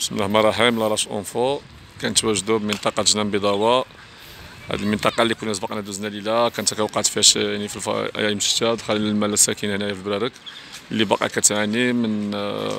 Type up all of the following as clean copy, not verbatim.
بسم الله الرحمن الرحيم. لاراش اونفو كنتواجدوا بمنطقه جنان بيضاوى. هذه المنطقه اللي كنا سبقنا دوزنا ليله كانت وقعت فيها يعني في ايام الشتاء دخل المال الساكن هنايا في برارك اللي باقا كتعاني من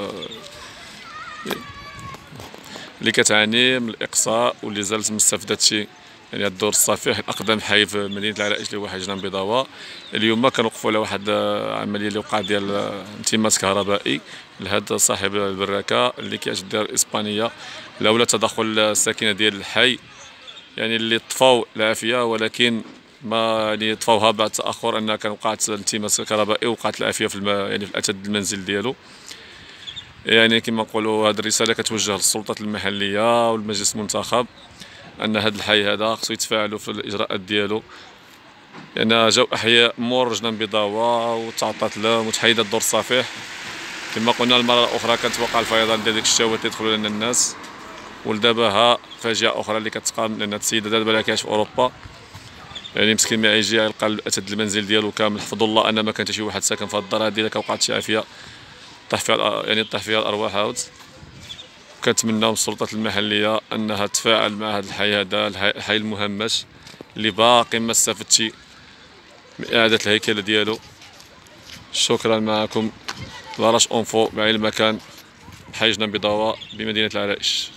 الاقصاء واللي زالت مستفدة شي يعني الدور الصفيح اقدم حي في مدينه العرائش اللي هو حي جنان بيضاوى. اليوم كنوقفوا على واحد عمليه اللي وقعت ديال التماس كهربائي لهذا صاحب البراكه اللي كيعيش في الدار الاسبانيه لولا تدخل الساكنه ديال الحي يعني اللي طفاو العافيه، ولكن ما يعني طفاوها بعد تاخر ان كان وقعت التماس كهربائي وقعت العافيه في يعني في الاثاث المنزل ديالو. يعني كما نقولوا هذه الرساله كتوجه للسلطات المحليه والمجلس المنتخب ان هذا الحي هذا خصو يتفاعلوا في الاجراءات ديالو، لان يعني جاو احياء مور جنان بيضاوى وتعطات لهم وتحيد الدور الصفيح. كما قلنا المره الاخرى كانت وقع الفيضان ديال ديك الشتاوات اللي دخلوا لنا الناس، ولدابا ها فاجعه اخرى اللي كتقام لان السيده دابا اللي كاينش في اوروبا يعني مسكين ما يجي يلقى الاثاث المنزل ديالو كامل. حفظ الله ان ما كان حتى شي واحد ساكن في هذه الدار هذه، الا وقعت شي عافيه طيح فيها الارواح عاود. كنتمناو من السلطات المحليه انها تتفاعل مع هذا الحي هذا الحي المهمش اللي باقي ما استفدش من اعاده الهيكله ديالو. شكرا. معكم لاراش اونفو مع المكان حي جنان بيضاوى بمدينه العرائش.